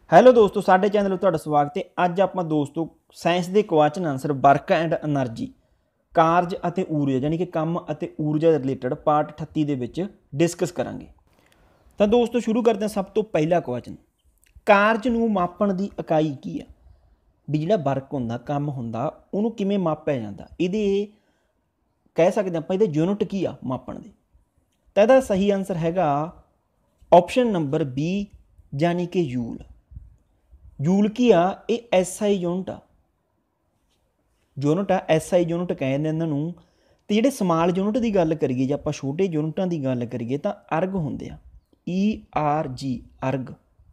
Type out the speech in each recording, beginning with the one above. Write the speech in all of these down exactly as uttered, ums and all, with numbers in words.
Hello ਦੋਸਤੋ, ਸਾਡੇ channel ਉੱਤੇ ਤੁਹਾਡਾ ਸਵਾਗਤ ਹੈ। ਅੱਜ ਆਪਾਂ ਦੋਸਤੋ ਸਾਇੰਸ ਦੇ question answer work and energy ਕਾਰਜ ਅਤੇ ਊਰਜਾ ਯਾਨੀ ਕਿ ਕੰਮ ਅਤੇ ਊਰਜਾ ਦੇ ਰਿਲੇਟਡ ਪਾਰਟ ਅਠੱਤੀ ਦੇ ਵਿੱਚ ਡਿਸਕਸ ਕਰਾਂਗੇ। ਤਾਂ ਦੋਸਤੋ ਸ਼ੁਰੂ ਕਰਦੇ ਹਾਂ। ਸਭ ਤੋਂ ਪਹਿਲਾ ਕੁਐਸਚਨ, ਕਾਰਜ ਨੂੰ ਮਾਪਣ ਦੀ ਇਕਾਈ ਕੀ ਆ? ਵੀ ਜਿਹੜਾ ਵਰਕ ਹੁੰਦਾ, ਕੰਮ ਹੁੰਦਾ, ਉਹਨੂੰ ਕਿਵੇਂ ਮਾਪਿਆ ਜਾਂਦਾ? ਇਹਦੇ ਕਹਿ ਸਕਦੇ ਆਪਾਂ ਇਹਦੇ ਯੂਨਿਟ ਕੀ ਆ ਮਾਪਣ ਦੇ? ਤਾਂ ਇਹਦਾ ਸਹੀ ਆਨਸਰ ਹੈਗਾ ਆਪਸ਼ਨ ਨੰਬਰ ਬੀ ਯਾਨੀ ਕਿ ਜੂਲ। ਜੂਲ ਕੀ ਆ? ਇਹ ਐਸ ਆਈ ਯੂਨਿਟ ਆ, ਯੂਨਿਟ ਆ ਐਸ ਆਈ ਯੂਨਿਟ ਕਹਿੰਦੇ ਇਹਨਾਂ ਨੂੰ। ਤੇ ਜਿਹੜੇ ਸਮਾਲ ਯੂਨਿਟ ਦੀ ਗੱਲ ਕਰੀਏ, ਜੇ ਆਪਾਂ ਛੋਟੇ ਯੂਨਿਟਾਂ ਦੀ ਗੱਲ ਕਰੀਏ ਤਾਂ ਅਰਗ ਹੁੰਦੇ ਆ, ਈ ਆਰ ਜੀ ਅਰਗ।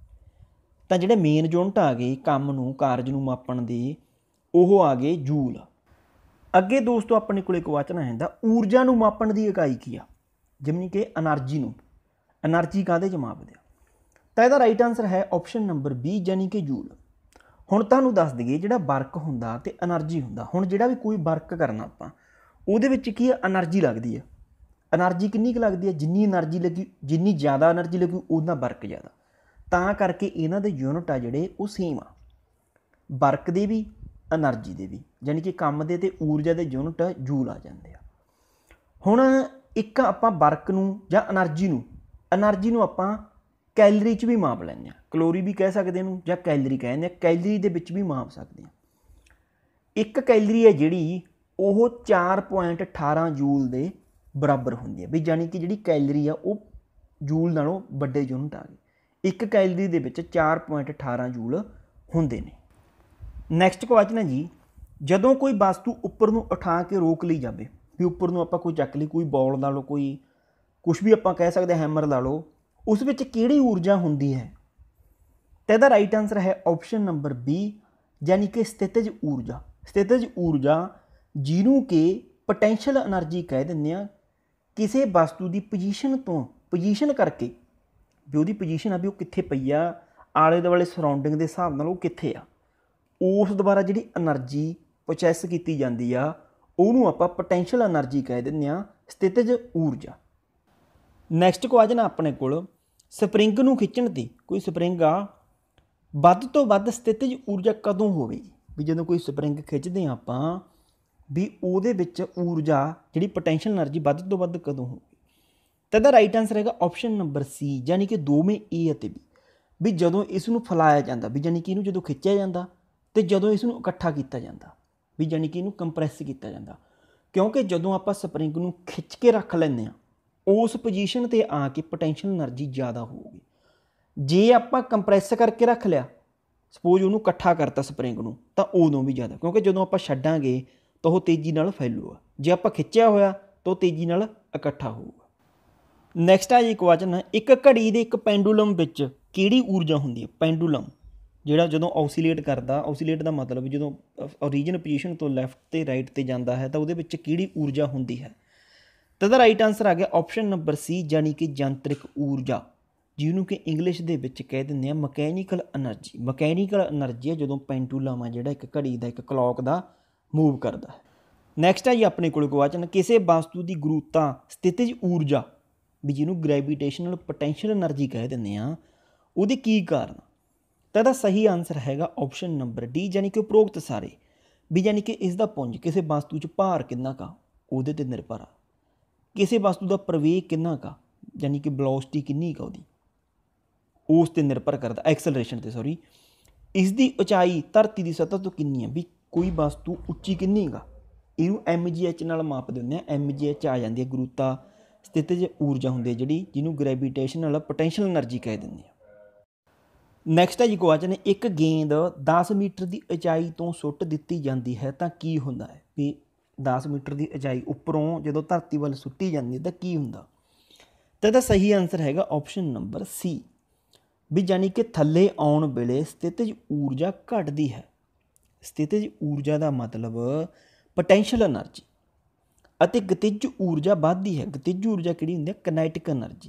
ਤਾਂ ਜਿਹੜੇ ਮੇਨ ਯੂਨਿਟ ਆ ਗਏ ਕੰਮ ਨੂੰ ਕਾਰਜ ਨੂੰ ਮਾਪਣ ਦੇ, ਉਹ ਆ ਗਏ ਜੂਲ। ਅੱਗੇ ਦੋਸਤੋ ਆਪਣੇ ਕੋਲ ਕੁਐਸਚਨ ਆ ਜਾਂਦਾ, ਊਰਜਾ ਨੂੰ ਮਾਪਣ ਦੀ ਇਕਾਈ ਕੀ ਆ? ਜਿਵੇਂ ਕਿ એનર્ਜੀ ਨੂੰ, એનર્ਜੀ ਕਾਹਦੇ 'ਚ ਮਾਪਦੇ ਆ? ਤਾਂ ਇਹਦਾ ਰਾਈਟ ਆਨਸਰ ਹੈ ਆਪਸ਼ਨ ਨੰਬਰ ਬੀ ਯਾਨੀ ਕਿ ਜੂਲ। ਹੁਣ ਤੁਹਾਨੂੰ ਦੱਸ ਦਈਏ, ਜਿਹੜਾ ਵਰਕ ਹੁੰਦਾ ਤੇ એનર્ਜੀ ਹੁੰਦਾ। ਹੁਣ ਜਿਹੜਾ ਵੀ ਕੋਈ ਵਰਕ ਕਰਨਾ ਆਪਾਂ, ਉਹਦੇ ਵਿੱਚ ਕੀ ਹੈ? એનર્ਜੀ ਲੱਗਦੀ ਹੈ। એનર્ਜੀ ਕਿੰਨੀ ਕੁ ਲੱਗਦੀ ਹੈ? ਜਿੰਨੀ એનર્ਜੀ ਲੱਗੀ, ਜਿੰਨੀ ਜ਼ਿਆਦਾ એનર્ਜੀ ਲੱਗੀ ਉਹਦਾ ਵਰਕ ਜ਼ਿਆਦਾ। ਤਾਂ ਕਰਕੇ ਇਹਨਾਂ ਦੇ ਯੂਨਿਟ ਆ ਜਿਹੜੇ ਉਹ ਸੇਮ ਆ, ਵਰਕ ਦੇ ਵੀ એનર્ਜੀ ਦੇ ਵੀ, ਯਾਨੀ ਕਿ ਕੰਮ ਦੇ ਤੇ ਊਰਜਾ ਦੇ ਯੂਨਿਟ ਜੂਲ ਆ ਜਾਂਦੇ ਆ। ਹੁਣ ਇੱਕ ਆਪਾਂ ਵਰਕ ਨੂੰ ਜਾਂ એનર્ਜੀ ਨੂੰ એનર્ਜੀ ਨੂੰ ਆਪਾਂ ਕੈਲਰੀ 'ਚ ਵੀ ਮਾਪ ਲੈਂਦੇ ਹਾਂ, ਕਲੋਰੀ ਵੀ ਕਹਿ ਸਕਦੇ ਇਹਨੂੰ ਜਾਂ ਕੈਲਰੀ ਕਹਿੰਦੇ ਹਾਂ, ਕੈਲਰੀ ਦੇ ਵਿੱਚ ਵੀ ਮਾਪ ਸਕਦੇ ਹਾਂ। ਇੱਕ ਕੈਲਰੀ ਹੈ ਜਿਹੜੀ ਉਹ ਚਾਰ ਪੁਆਇੰਟ ਅਠਾਰਾਂ ਜੂਲ ਦੇ ਬਰਾਬਰ ਹੁੰਦੀ ਹੈ, ਵੀ ਯਾਨੀ ਕਿ ਜਿਹੜੀ ਕੈਲਰੀ ਆ ਉਹ ਜੂਲ ਨਾਲੋਂ ਵੱਡੇ ਯੂਨਿਟ ਆ ਗਏ। ਇੱਕ ਕੈਲਰੀ ਦੇ ਵਿੱਚ ਚਾਰ ਪੁਆਇੰਟ ਅਠਾਰਾਂ ਜੂਲ ਹੁੰਦੇ ਨੇ। ਨੈਕਸਟ ਕੁਐਸਚਨ ਹੈ ਜੀ, ਜਦੋਂ ਕੋਈ ਵਸਤੂ ਉੱਪਰ ਨੂੰ ਉਠਾ ਕੇ ਰੋਕ ਲਈ ਜਾਵੇ, ਵੀ ਉੱਪਰ ਨੂੰ ਆਪਾਂ ਕੋਈ ਚੱਕ ਲਈ, ਕੋਈ ਬੋਲ ਲਾ ਲਓ, ਕੋਈ ਕੁਛ ਵੀ ਆਪਾਂ ਕਹਿ ਸਕਦੇ ਹੈਮਰ ਲਾ ਲਓ, ਉਸ ਵਿੱਚ ਕਿਹੜੀ ਊਰਜਾ ਹੁੰਦੀ ਹੈ? ਤਾਂ ਇਹਦਾ ਰਾਈਟ ਆਨਸਰ ਹੈ ਆਪਸ਼ਨ ਨੰਬਰ ਬੀ ਯਾਨੀ ਕਿ ਸਥਿਤਜ ਊਰਜਾ। ਸਥਿਤਜ ਊਰਜਾ ਜਿਹਨੂੰ ਕਿ ਪੋਟੈਂਸ਼ੀਅਲ એનર્ਜੀ ਕਹਿ ਦਿੰਦੇ ਆ। ਕਿਸੇ ਵਸਤੂ ਦੀ ਪੋਜੀਸ਼ਨ ਤੋਂ, ਪੋਜੀਸ਼ਨ ਕਰਕੇ ਵੀ ਉਹਦੀ ਪੋਜੀਸ਼ਨ ਆ ਵੀ ਉਹ ਕਿੱਥੇ ਪਈ ਆ, ਆਲੇ ਦੁਆਲੇ ਸਰਾਊਂਡਿੰਗ ਦੇ ਹਿਸਾਬ ਨਾਲ ਉਹ ਕਿੱਥੇ ਆ, ਉਸ ਦੁਆਰਾ ਜਿਹੜੀ એનર્ਜੀ ਪ੍ਰੋਸੈਸ ਕੀਤੀ ਜਾਂਦੀ ਆ ਉਹਨੂੰ ਆਪਾਂ ਪੋਟੈਂਸ਼ੀਅਲ એનર્ਜੀ ਕਹਿ ਦਿੰਦੇ ਆ, ਸਥਿਤਜ ਊਰਜਾ। ਨੈਕਸਟ ਕੁਐਸਚਨ ਆਪਣੇ ਕੋਲ, ਸਪਰਿੰਗ ਨੂੰ ਖਿੱਚਣ 'ਤੇ, ਕੋਈ ਸਪਰਿੰਗ ਆ, ਵੱਧ ਤੋਂ ਵੱਧ ਸਥਿਤਜ ਊਰਜਾ ਕਦੋਂ ਹੋਵੇਗੀ? ਵੀ ਜਦੋਂ ਕੋਈ ਸਪਰਿੰਗ ਖਿੱਚਦੇ ਹਾਂ ਆਪਾਂ, ਵੀ ਉਹਦੇ ਵਿੱਚ ਊਰਜਾ ਜਿਹੜੀ ਪੋਟੈਂਸ਼ੀਅਲ એનર્ਜੀ ਵੱਧ ਤੋਂ ਵੱਧ ਕਦੋਂ ਹੋਵੇਗੀ? ਤਾਂ ਇਹਦਾ ਰਾਈਟ ਆਨਸਰ ਹੈਗਾ ਆਪਸ਼ਨ ਨੰਬਰ ਸੀ ਯਾਨੀ ਕਿ ਦੋਵੇਂ ਏ ਅਤੇ ਬੀ। ਵੀ ਜਦੋਂ ਇਸ ਨੂੰ ਫੈਲਾਇਆ ਜਾਂਦਾ, ਵੀ ਯਾਨੀ ਕਿ ਇਹਨੂੰ ਜਦੋਂ ਖਿੱਚਿਆ ਜਾਂਦਾ ਅਤੇ ਜਦੋਂ ਇਸ ਨੂੰ ਇਕੱਠਾ ਕੀਤਾ ਜਾਂਦਾ, ਵੀ ਯਾਨੀ ਕਿ ਇਹਨੂੰ ਕੰਪਰੈਸ ਕੀਤਾ ਜਾਂਦਾ। ਕਿਉਂਕਿ ਜਦੋਂ ਆਪਾਂ ਸਪਰਿੰਗ ਨੂੰ ਖਿੱਚ ਕੇ ਰੱਖ ਲੈਂਦੇ ਹਾਂ, ਉਸ ਪੋਜੀਸ਼ਨ 'ਤੇ ਆ ਕੇ ਪੋਟੈਂਸ਼ੀਅਲ એનર્ਜੀ ਜ਼ਿਆਦਾ ਹੋਊਗੀ। ਜੇ ਆਪਾਂ ਕੰਪਰੈਸ ਕਰਕੇ ਰੱਖ ਲਿਆ, ਸਪੋਜ਼ ਉਹਨੂੰ ਇਕੱਠਾ ਕਰਤਾ ਸਪਰਿੰਗ ਨੂੰ, ਤਾਂ ਉਦੋਂ ਵੀ ਜ਼ਿਆਦਾ, ਕਿਉਂਕਿ ਜਦੋਂ ਆਪਾਂ ਛੱਡਾਂਗੇ ਤਾਂ ਉਹ ਤੇਜ਼ੀ ਨਾਲ ਫੈਲੂਗਾ। ਜੇ ਆਪਾਂ ਖਿੱਚਿਆ ਹੋਇਆ ਤਾਂ ਉਹ ਤੇਜ਼ੀ ਨਾਲ ਇਕੱਠਾ ਹੋਊਗਾ। ਨੈਕਸਟ ਆ ਜੀ ਕੁਐਸਚਨ, ਇੱਕ ਘੜੀ ਦੇ ਇੱਕ ਪੈਂਡੂਲਮ ਵਿੱਚ ਕਿਹੜੀ ਊਰਜਾ ਹੁੰਦੀ ਹੈ? ਪੈਂਡੂਲਮ ਜਿਹੜਾ ਜਦੋਂ ਔਸੀਲੇਟ ਕਰਦਾ, ਔਸੀਲੇਟ ਦਾ ਮਤਲਬ ਜਦੋਂ ਓਰੀਜਨ ਪੋਜੀਸ਼ਨ ਤੋਂ ਲੈਫਟ ਤੇ ਰਾਈਟ 'ਤੇ ਜਾਂਦਾ ਹੈ ਤਾਂ ਉਹਦੇ ਵਿੱਚ ਕਿਹੜੀ ਊਰਜਾ ਹੁੰਦੀ ਹੈ? ਤਾਂ ਇਹਦਾ ਰਾਈਟ ਆਨਸਰ ਆ ਗਿਆ ਆਪਸ਼ਨ ਨੰਬਰ ਸੀ ਯਾਨੀ ਕਿ ਯੰਤਰਿਕ ਊਰਜਾ, ਜਿਹਨੂੰ ਕਿ ਇੰਗਲਿਸ਼ ਦੇ ਵਿੱਚ ਕਹਿ ਦਿੰਦੇ ਆ ਮਕੈਨੀਕਲ એનર્ਜੀ। ਮਕੈਨੀਕਲ એનર્ਜੀ ਹੈ ਜਦੋਂ ਪੈਂਡੂਲਮ ਆ ਜਿਹੜਾ ਇੱਕ ਘੜੀ ਦਾ, ਇੱਕ ਕਲੌਕ ਦਾ ਮੂਵ ਕਰਦਾ ਹੈ। ਨੈਕਸਟ ਆ ਜੀ ਆਪਣੇ ਕੋਲ ਕੁਐਸਚਨ, ਕਿਸੇ ਵਸਤੂ ਦੀ ਗੁਰੂਤਾ ਸਥਿਤਜ ਊਰਜਾ, ਵੀ ਜਿਹਨੂੰ ਗ੍ਰੈਵੀਟੇਸ਼ਨਲ ਪੋਟੈਂਸ਼ੀਅਲ એનર્ਜੀ ਕਹਿ ਦਿੰਦੇ ਆ, ਉਹਦੇ ਕੀ ਕਾਰਨ? ਤਾਂ ਇਹਦਾ ਸਹੀ ਆਨਸਰ ਹੈਗਾ ਆਪਸ਼ਨ ਨੰਬਰ ਡੀ ਯਾਨੀ ਕਿ ਉਪਰੋਕਤ ਸਾਰੇ। ਵੀ ਯਾਨੀ ਕਿ ਇਸ ਦਾ ਪੁੰਜ, ਕਿਸੇ ਵਸਤੂ 'ਚ ਭਾਰ ਕਿੰਨਾ ਕਾ, ਉਹਦੇ 'ਤੇ ਨਿਰਭਰ ਆ। ਕਿਸੇ ਵਸਤੂ ਦਾ ਪ੍ਰਵੇਗ ਕਿੰਨਾ ਕਾ, ਯਾਨੀ ਕਿ ਵੈਲੋਸਿਟੀ ਕਿੰਨੀ ਕਾ ਉਹਦੀ, ਉਸ 'ਤੇ ਨਿਰਭਰ ਕਰਦਾ, ਐਕਸਲਰੇਸ਼ਨ 'ਤੇ ਸੌਰੀ। ਇਸ ਦੀ ਉਚਾਈ ਧਰਤੀ ਦੀ ਸਤਹ ਤੋਂ ਕਿੰਨੀ ਹੈ, ਵੀ ਕੋਈ ਵਸਤੂ ਉੱਚੀ ਕਿੰਨੀ ਗਾ, ਇਹਨੂੰ ਐਮ ਜੀ ਐਚ ਨਾਲ ਮਾਪ ਦਿੰਦੇ ਆ। ਐਮ ਜੀ ਐਚ ਆ ਜਾਂਦੀ ਹੈ ਗੁਰੂਤਾ ਸਥਿਤਜ ਊਰਜਾ ਹੁੰਦੀ ਹੈ ਜਿਹੜੀ, ਜਿਹਨੂੰ ਗ੍ਰੈਵੀਟੇਸ਼ਨਲ ਪੋਟੈਂਸ਼ੀਅਲ એનર્ਜੀ ਕਹਿ ਦਿੰਦੇ ਆ। ਨੈਕਸਟ ਹੈ ਜੀ ਕੁਐਸਚਨ, ਇੱਕ ਗੇਂਦ ਦਸ ਮੀਟਰ ਦੀ ਉਚਾਈ ਤੋਂ ਸੁੱਟ ਦਿੱਤੀ ਜਾਂਦੀ ਹੈ ਤਾਂ ਕੀ ਹੁੰਦਾ ਹੈ? ਵੀ ਦਸ ਮੀਟਰ ਦੀ ਉਚਾਈ ਉੱਪਰੋਂ ਜਦੋਂ ਧਰਤੀ ਵੱਲ ਸੁੱਟੀ ਜਾਂਦੀ ਹੈ ਤਾਂ ਕੀ ਹੁੰਦਾ? ਤਾਂ ਇਹਦਾ ਸਹੀ ਆਨਸਰ ਹੈਗਾ ਆਪਸ਼ਨ ਨੰਬਰ ਸੀ, ਵੀ ਯਾਨੀ ਕਿ ਥੱਲੇ ਆਉਣ ਵੇਲੇ ਸਥਿਤਜ ਊਰਜਾ ਘਟਦੀ ਹੈ। ਸਥਿਤਜ ਊਰਜਾ ਦਾ ਮਤਲਬ ਪੋਟੈਂਸ਼ੀਅਲ એનર્ਜੀ, ਅਤੇ ਗਤਿਜ ਊਰਜਾ ਵੱਧਦੀ ਹੈ। ਗਤਿਜ ਊਰਜਾ ਕਿਹੜੀ ਹੁੰਦੀ ਹੈ? ਕਨੈਟਿਕ એનર્ਜੀ।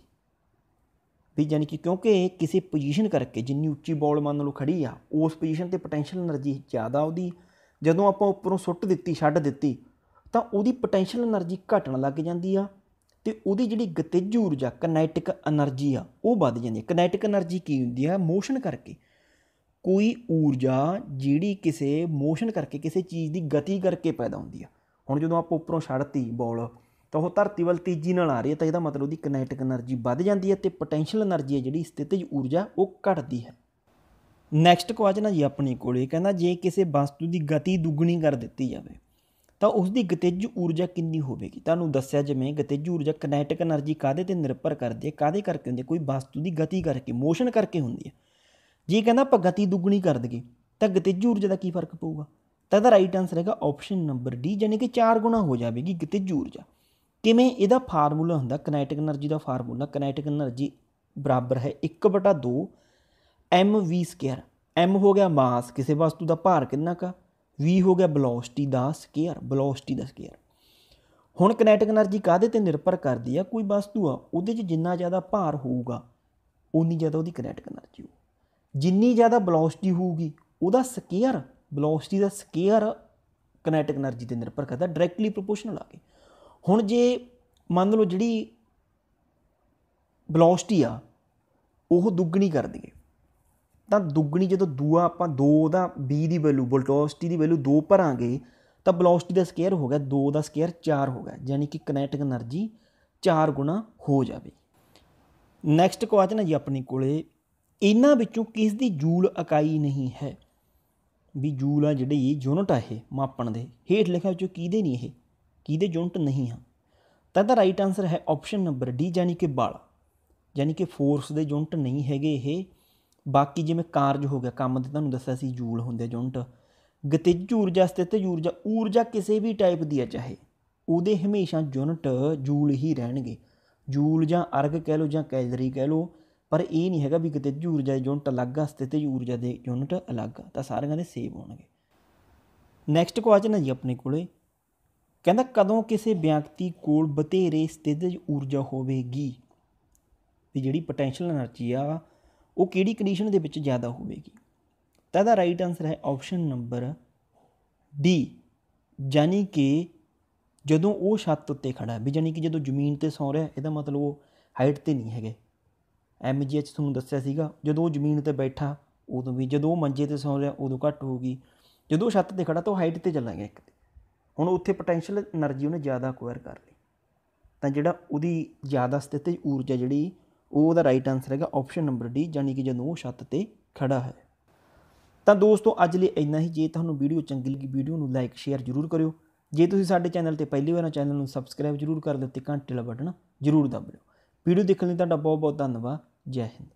ਵੀ ਯਾਨੀ ਕਿ ਕਿਉਂਕਿ ਕਿਸੇ ਪੋਜੀਸ਼ਨ ਕਰਕੇ, ਜਿੰਨੀ ਉੱਚੀ ਬੋਲ ਮੰਨ ਲਓ ਖੜੀ ਆ, ਉਸ ਪੋਜੀਸ਼ਨ 'ਤੇ ਪੋਟੈਂਸ਼ੀਅਲ એનર્ਜੀ ਜ਼ਿਆਦਾ ਉਹਦੀ, ਜਦੋਂ ਆਪਾਂ ਉੱਪਰੋਂ ਸੁੱਟ ਦਿੱਤੀ, ਛੱਡ ਦਿੱਤੀ, ਤਾਂ ਉਹਦੀ ਪੋਟੈਂਸ਼ੀਅਲ એનર્ਜੀ ਘਟਣ ਲੱਗ ਜਾਂਦੀ ਆ ਅਤੇ ਉਹਦੀ ਜਿਹੜੀ ਗਤਿਜ ਊਰਜਾ ਕਨੈਟਿਕ એનર્ਜੀ ਆ ਉਹ ਵੱਧ ਜਾਂਦੀ ਹੈ। ਕਨੈਟਿਕ એનર્ਜੀ ਕੀ ਹੁੰਦੀ ਆ? ਮੋਸ਼ਨ ਕਰਕੇ, ਕੋਈ ਊਰਜਾ ਜਿਹੜੀ ਕਿਸੇ ਮੋਸ਼ਨ ਕਰਕੇ ਕਿਸੇ ਚੀਜ਼ ਦੀ ਗਤੀ ਕਰਕੇ ਪੈਦਾ ਹੁੰਦੀ ਆ। ਹੁਣ ਜਦੋਂ ਆਪਾਂ ਉੱਪਰੋਂ ਛੱਡਤੀ ਬੋਲ ਤਾਂ ਉਹ ਧਰਤੀ ਵੱਲ ਤੇਜ਼ੀ ਨਾਲ ਆ ਰਹੀ ਹੈ, ਤਾਂ ਇਹਦਾ ਮਤਲਬ ਉਹਦੀ ਕਿਨੈਟਿਕ ਐਨਰਜੀ ਵੱਧ ਜਾਂਦੀ ਹੈ ਅਤੇ ਪੋਟੈਂਸ਼ੀਅਲ ਐਨਰਜੀ ਹੈ ਜਿਹੜੀ ਸਥਿਤਜ ਊਰਜਾ ਉਹ ਘਟਦੀ ਹੈ। ਨੈਕਸਟ ਕੁਐਸਚਨ ਹੈ ਜੀ ਆਪਣੇ ਕੋਲੇ, ਕਹਿੰਦਾ ਜੇ ਕਿਸੇ ਵਸਤੂ ਦੀ ਗਤੀ ਦੁੱਗਣੀ ਕਰ ਦਿੱਤੀ ਜਾਵੇ ਤਾਂ ਉਸ ਦੀ ਗਤਿਜ ਊਰਜਾ ਕਿੰਨੀ ਹੋਵੇਗੀ। ਤੁਹਾਨੂੰ ਦੱਸਿਆ ਜਿਵੇਂ ਗਤਿਜ ਊਰਜਾ ਕਿਨੈਟਿਕ ਐਨਰਜੀ ਕਾਹਦੇ 'ਤੇ ਨਿਰਭਰ ਕਰਦੀ ਹੈ, ਕਾਹਦੇ ਕਰਕੇ ਹੁੰਦੀ ਹੈ, ਕੋਈ ਵਸਤੂ ਦੀ ਗਤੀ ਕਰਕੇ, ਮੋਸ਼ਨ ਕਰਕੇ ਹੁੰਦੀ ਹੈ। ਜੇ ਕਹਿੰਦਾ ਆਪਾਂ ਗਤੀ ਦੁੱਗਣੀ ਕਰ ਦਈਏ ਤਾਂ ਗਤਿਜ ਊਰਜਾ ਦਾ ਕੀ ਫਰਕ ਪਊਗਾ, ਤਾਂ ਇਹਦਾ ਰਾਈਟ ਆਨਸਰ ਹੈਗਾ ਆਪਸ਼ਨ ਨੰਬਰ ਡੀ, ਯਾਨੀ ਕਿ ਚਾਰ ਗੁਣਾ ਹੋ ਜਾਵੇਗੀ ਗਤਿਜ ਊਰਜਾ। ਕਿਵੇਂ, ਇਹਦਾ ਫਾਰਮੂਲਾ ਹੁੰਦਾ ਕਿਨੈਟਿਕ ਐਨਰਜੀ ਦਾ ਫਾਰਮੂਲਾ, ਕਿਨੈਟਿਕ ਐਨਰਜੀ ਬਰਾਬਰ ਹੈ ਇੱਕ ਬਟਾ ਦੋ ਐਮ ਵੀ ਸਕੇਅਰ। ਐਮ ਹੋ ਗਿਆ ਮਾਸ, ਕਿਸੇ ਵਸਤੂ ਦਾ ਭਾਰ ਕਿੰਨਾ ਕੁ, ਵੀ ਹੋ ਗਿਆ ਵੈਲੋਸਿਟੀ ਦਾ ਸਕੇਅਰ, ਵੈਲੋਸਿਟੀ ਦਾ ਸਕੇਅਰ। ਹੁਣ ਕਿਨੈਟਿਕ ਐਨਰਜੀ ਕਾਹਦੇ 'ਤੇ ਨਿਰਭਰ ਕਰਦੀ ਆ, ਕੋਈ ਵਸਤੂ ਆ ਉਹਦੇ 'ਚ ਜਿੰਨਾ ਜ਼ਿਆਦਾ ਭਾਰ ਹੋਊਗਾ ਉਨੀ ਜ਼ਿਆਦਾ ਉਹਦੀ ਕਿਨੈਟਿਕ ਐਨਰਜੀ ਹੋਊ। ਜਿੰਨੀ ਜ਼ਿਆਦਾ ਵੈਲੋਸਿਟੀ ਹੋਊਗੀ ਉਹਦਾ ਸਕੇਅਰ, ਵੈਲੋਸਿਟੀ ਦਾ ਸਕੇਅਰ ਕਿਨੈਟਿਕ ਐਨਰਜੀ 'ਤੇ ਨਿਰਭਰ ਕਰਦਾ, ਡਾਇਰੈਕਟਲੀ ਪ੍ਰੋਪੋਰਸ਼ਨਲ ਆ ਕੇ। ਹੁਣ ਜੇ ਮੰਨ ਲਓ ਜਿਹੜੀ ਵੈਲੋਸਿਟੀ ਆ ਉਹ ਦੁੱਗਣੀ ਕਰ ਦਈਏ ਤਾਂ ਦੁੱਗਣੀ ਜਦੋਂ ਦੂਆ ਆਪਾਂ ਦੋ ਦਾ ਬੀ ਦੀ ਵੈਲੂ, ਵੈਲੋਸਿਟੀ ਦੀ ਵੈਲੂ ਦੋ ਭਰਾਂਗੇ ਤਾਂ ਵੈਲੋਸਿਟੀ ਦਾ ਸਕੇਅਰ ਹੋ ਗਿਆ ਦੋ ਦਾ ਸਕੇਅਰ ਚਾਰ ਹੋ ਗਿਆ, ਯਾਨੀ ਕਿ ਕਿਨੈਟਿਕ ਐਨਰਜੀ ਚਾਰ ਗੁਣਾ ਹੋ ਜਾਵੇ। ਨੈਕਸਟ ਕੁਐਸਚਨ ਹੈ ਜੀ ਆਪਣੇ ਕੋਲੇ, ਇਹਨਾਂ ਵਿੱਚੋਂ ਕਿਸ ਦੀ ਜੂਲ ਇਕਾਈ ਨਹੀਂ ਹੈ। ਵੀ ਜੂਲ ਆ ਜਿਹੜੀ ਯੂਨਿਟ ਆ ਇਹ ਮਾਪਣ ਦੇ, ਹੇਠ ਲਿਖਿਆ ਵਿੱਚੋਂ ਕਿਹਦੇ ਨਹੀਂ, ਇਹ ਕਿਹਦੇ ਯੂਨਿਟ ਨਹੀਂ ਆ, ਤਾਂ ਇਹਦਾ ਰਾਈਟ ਆਨਸਰ ਹੈ ਆਪਸ਼ਨ ਨੰਬਰ ਡੀ, ਯਾਨੀ ਕਿ ਬਲ, ਯਾਨੀ ਕਿ ਫੋਰਸ ਦੇ ਯੂਨਿਟ ਨਹੀਂ ਹੈਗੇ ਇਹ। ਬਾਕੀ ਜਿਵੇਂ ਕਾਰਜ ਹੋ ਗਿਆ, ਕੰਮ ਤੇ ਤੁਹਾਨੂੰ ਦੱਸਿਆ ਸੀ ਜੂਲ ਹੁੰਦੇ ਯੂਨਿਟ। ਗਤਿਜ ਊਰਜਾ, ਸਥਿਤਜ ਊਰਜਾ, ਊਰਜਾ ਕਿਸੇ ਵੀ ਟਾਈਪ ਦੀ ਹੈ ਚਾਹੇ, ਉਹਦੇ ਹਮੇਸ਼ਾ ਯੂਨਿਟ ਜੂਲ ਹੀ ਰਹਿਣਗੇ। ਜੂਲ ਜਾਂ ਅਰਗ ਕਹਿ ਲਓ ਜਾਂ ਕੈਲਰੀ ਕਹਿ ਲਓ, ਪਰ ਇਹ ਨਹੀਂ ਹੈਗਾ ਵੀ ਗਤਿਜ ਊਰਜਾ ਦੇ ਯੂਨਿਟ ਅਲੱਗ ਆ, ਸਥਿਤਜ ਊਰਜਾ ਦੇ ਯੂਨਿਟ ਅਲੱਗ ਆ, ਤਾਂ ਸਾਰਿਆਂ ਦੇ ਸੇਮ ਹੋਣਗੇ। ਨੈਕਸਟ ਕੁਐਸਚਨ ਹੈ ਜੀ ਆਪਣੇ ਕੋਲੇ, ਕਹਿੰਦਾ ਕਦੋਂ ਕਿਸੇ ਵਿਅਕਤੀ ਕੋਲ ਬਥੇਰੇ ਸਥਿਤਜ ਊਰਜਾ ਹੋਵੇਗੀ, ਵੀ ਜਿਹੜੀ ਪੋਟੈਂਸ਼ੀਅਲ ਐਨਰਜੀ ਆ ਉਹ ਕਿਹੜੀ ਕੰਡੀਸ਼ਨ ਦੇ ਵਿੱਚ ਜ਼ਿਆਦਾ ਹੋਵੇਗੀ, ਤਾਂ ਇਹਦਾ ਰਾਈਟ ਆਨਸਰ ਹੈ ਆਪਸ਼ਨ ਨੰਬਰ ਡੀ, ਯਾਨੀ ਕਿ ਜਦੋਂ ਉਹ ਛੱਤ ਉੱਤੇ ਖੜਾ, ਵੀ ਯਾਨੀ ਕਿ ਜਦੋਂ ਜ਼ਮੀਨ 'ਤੇ ਸੌਂ ਰਿਹਾ, ਇਹਦਾ ਮਤਲਬ ਉਹ ਹਾਈਟ 'ਤੇ ਨਹੀਂ ਹੈਗੇ। ਐਮ ਜੀ ਐਚ ਤੁਹਾਨੂੰ ਦੱਸਿਆ ਸੀਗਾ, ਜਦੋਂ ਉਹ ਜ਼ਮੀਨ 'ਤੇ ਬੈਠਾ ਉਦੋਂ ਵੀ, ਜਦੋਂ ਉਹ ਮੰਜੇ 'ਤੇ ਸੌਂ ਰਿਹਾ ਉਦੋਂ ਘੱਟ ਹੋਊਗੀ, ਜਦੋਂ ਉਹ ਛੱਤ 'ਤੇ ਖੜਾ ਤਾਂ ਉਹ ਹਾਈਟ 'ਤੇ ਚੱਲਾ ਗਿਆ ਇੱਕ 'ਤੇ। ਹੁਣ ਉੱਥੇ ਪੋਟੈਂਸ਼ੀਅਲ ਐਨਰਜੀ ਉਹਨੇ ਜ਼ਿਆਦਾ ਅਕਵਾਇਰ ਕਰ ਲਈ, ਤਾਂ ਜਿਹੜਾ ਉਹਦੀ ਜ਼ਿਆਦਾ ਸਥਿਤਜ ਊਰਜਾ ਜਿਹੜੀ ਉਹ ਉਹਦਾ ਰਾਈਟ ਆਨਸਰ ਹੈਗਾ ਆਪਸ਼ਨ ਨੰਬਰ ਡੀ, ਯਾਨੀ ਕਿ ਜਦੋਂ ਉਹ ਛੱਤ 'ਤੇ ਖੜਾ ਹੈ। ਤਾਂ ਦੋਸਤੋ ਅੱਜ ਲਈ ਇੰਨਾ ਹੀ। ਜੇ ਤੁਹਾਨੂੰ ਵੀਡੀਓ ਚੰਗੀ ਲੱਗੀ ਵੀਡੀਓ ਨੂੰ ਲਾਈਕ ਸ਼ੇਅਰ ਜ਼ਰੂਰ ਕਰਿਓ। ਜੇ ਤੁਸੀਂ ਸਾਡੇ ਚੈਨਲ 'ਤੇ ਪਹਿਲੀ ਵਾਰ ਚੈਨਲ ਨੂੰ ਸਬਸਕ੍ਰਾਈਬ ਜ਼ਰੂਰ ਕਰ ਦਿਓ ਅਤੇ ਘੰਟੇ ਵਾਲਾ ਬਟਨ ਜ਼ਰੂਰ ਦਬ ਲਿਓ। ਵੀਡੀਓ ਦੇਖਣ ਲਈ ਤੁਹਾਡਾ ਬਹੁਤ ਬਹੁਤ ਧੰਨਵਾਦ। ਜੈ ਹਿੰਦ।